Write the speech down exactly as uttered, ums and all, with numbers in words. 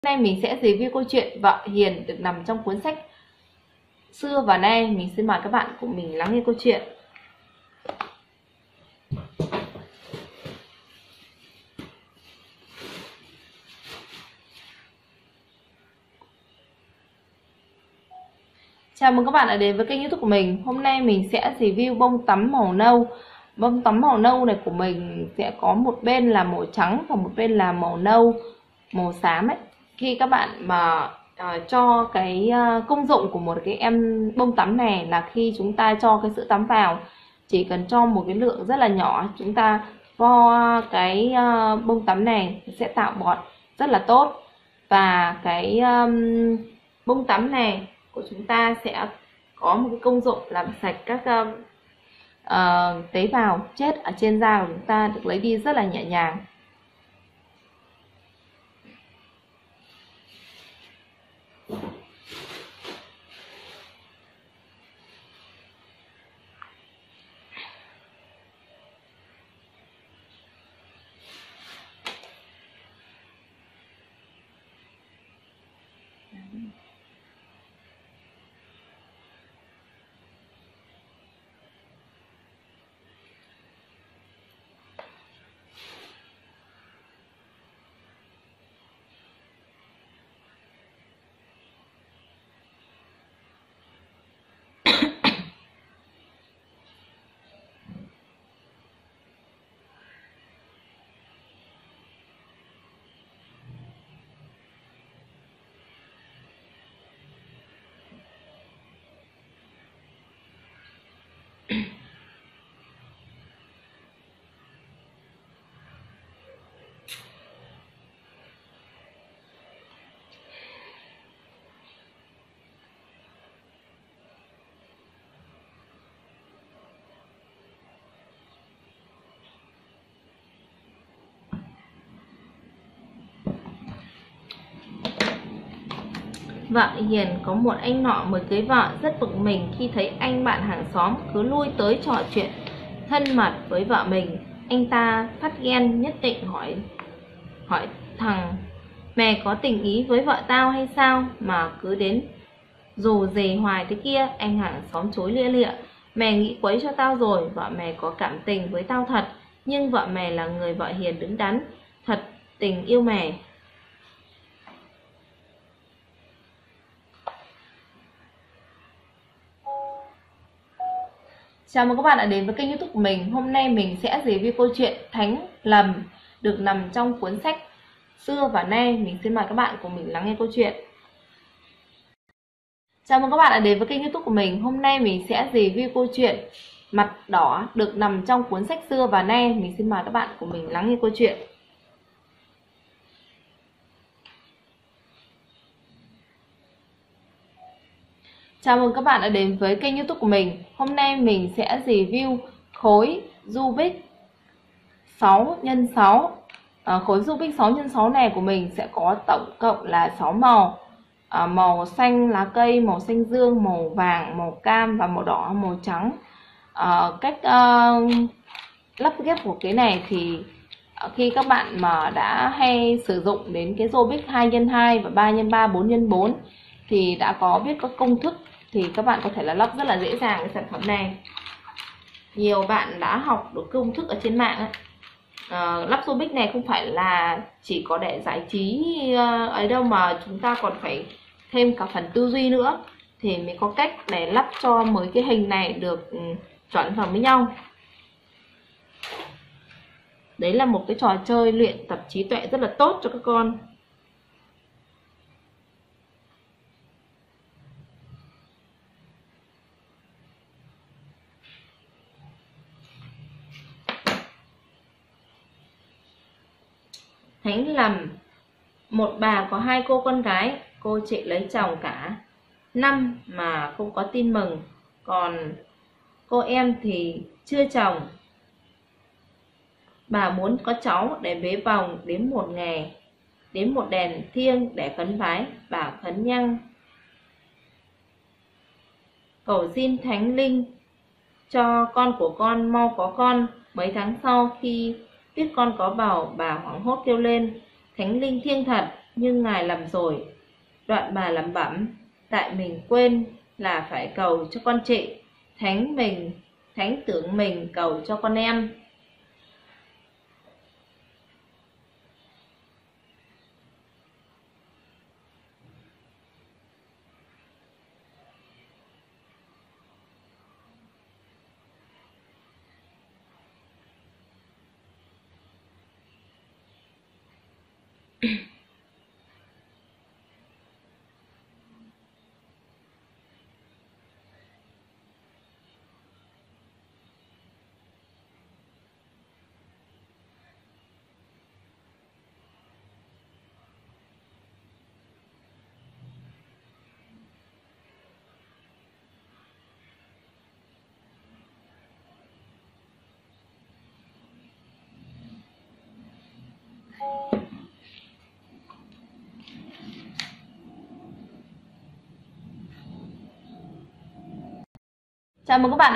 Hôm nay mình sẽ review câu chuyện Vợ Hiền được nằm trong cuốn sách Xưa và Nay. Mình xin mời các bạn cùng mình lắng nghe câu chuyện. Chào mừng các bạn đã đến với kênh YouTube của mình. Hôm nay mình sẽ review bông tắm màu nâu. Bông tắm màu nâu này của mình sẽ có một bên là màu trắng và một bên là màu nâu, màu xám ấy. Khi các bạn mà uh, cho cái uh, công dụng của một cái em bông tắm này là khi chúng ta cho cái sữa tắm vào, chỉ cần cho một cái lượng rất là nhỏ, chúng ta vo cái uh, bông tắm này sẽ tạo bọt rất là tốt. Và cái um, bông tắm này của chúng ta sẽ có một cái công dụng làm sạch các uh, uh, tế bào chết ở trên da của chúng ta, được lấy đi rất là nhẹ nhàng. Vợ Hiền có một anh nọ mới cưới vợ, rất bực mình khi thấy anh bạn hàng xóm cứ lui tới trò chuyện thân mật với vợ mình. Anh ta phát ghen, nhất định hỏi hỏi thằng: mày có tình ý với vợ tao hay sao mà cứ đến dù dề hoài thế kia? Anh hàng xóm chối lia lịa: mày nghĩ quấy cho tao rồi, vợ mày có cảm tình với tao thật, nhưng vợ mày là người vợ hiền đứng đắn, thật tình yêu mày. Chào mừng các bạn đã đến với kênh YouTube của mình. Hôm nay mình sẽ review câu chuyện Thánh Lầm được nằm trong cuốn sách Xưa và Nay. Mình xin mời các bạn cùng mình lắng nghe câu chuyện. Chào mừng các bạn đã đến với kênh YouTube của mình. Hôm nay mình sẽ review câu chuyện Mặt Đỏ được nằm trong cuốn sách Xưa và Nay. Mình xin mời các bạn cùng mình lắng nghe câu chuyện. Chào mừng các bạn đã đến với kênh YouTube của mình. Hôm nay mình sẽ review khối Rubik sáu nhân sáu. À, khối Rubik sáu nhân sáu này của mình sẽ có tổng cộng là sáu màu. À, màu xanh lá cây, màu xanh dương, màu vàng, màu cam và màu đỏ, màu trắng. À, cách uh, lắp ghép của cái này thì khi các bạn mà đã hay sử dụng đến cái Rubik hai nhân hai và ba nhân ba, bốn nhân bốn thì đã có biết các công thức, thì các bạn có thể là lắp rất là dễ dàng cái sản phẩm này. Nhiều bạn đã học được công thức ở trên mạng ấy. À, lắp Rubik này không phải là chỉ có để giải trí ấy đâu, mà chúng ta còn phải thêm cả phần tư duy nữa thì mới có cách để lắp cho mấy cái hình này được chuẩn vào với nhau. Đấy là một cái trò chơi luyện tập trí tuệ rất là tốt cho các con. Thánh Lầm. Một bà có hai cô con gái, cô chị lấy chồng cả năm mà không có tin mừng, còn cô em thì chưa chồng. Bà muốn có cháu để bế vòng đến một ngày, đến một đèn thiêng để khấn vái. Bà khấn nhang cầu xin Thánh Linh cho con của con mau có con. Mấy tháng sau khi biết con có bầu, bà hoảng hốt kêu lên: Thánh Linh thiêng thật, nhưng Ngài làm rồi. Đoạn bà lẩm bẩm, tại mình quên là phải cầu cho con chị, thánh mình, thánh tưởng mình cầu cho con em. Chào mừng các bạn